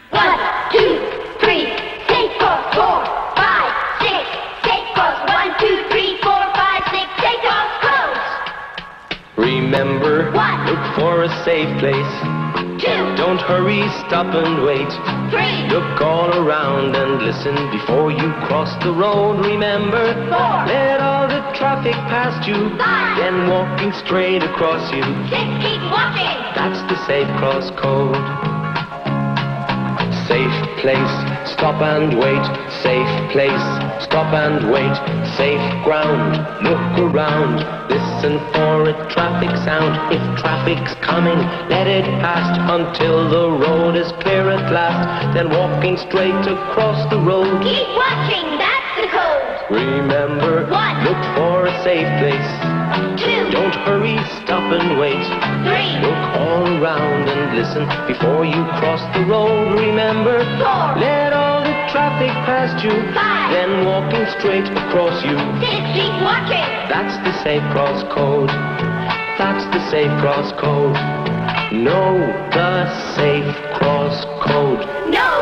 1, 2, 3, safe cross. 4, 5, 6, safe cross. 1, 2, 3, 4, 5, 6, safe cross codes. Remember, 1, look for a safe place. 2, Don't hurry, stop and wait. 3, Look all around and listen before you cross the road. Remember, 4, let all the traffic past you, 5, then walking straight across you. 6, keep walking. That's the Safe Cross Code. Safe place, stop and wait. Safe place, stop and wait. Safe ground, look around. Listen for a traffic sound. If traffic's coming, let it pass until the road is clear at last. Then walking straight across the road. Keep watching, that's the code. Remember, 1, look for a safe place. 2, Don't hurry, stop and wait. 3, Look all around and listen before you cross the road. Remember, 4, let all the traffic past you, 5, then walking straight across you. 6, keep walking. That's the Safe Cross Code. That's the Safe Cross Code. Know the Safe Cross Code. No.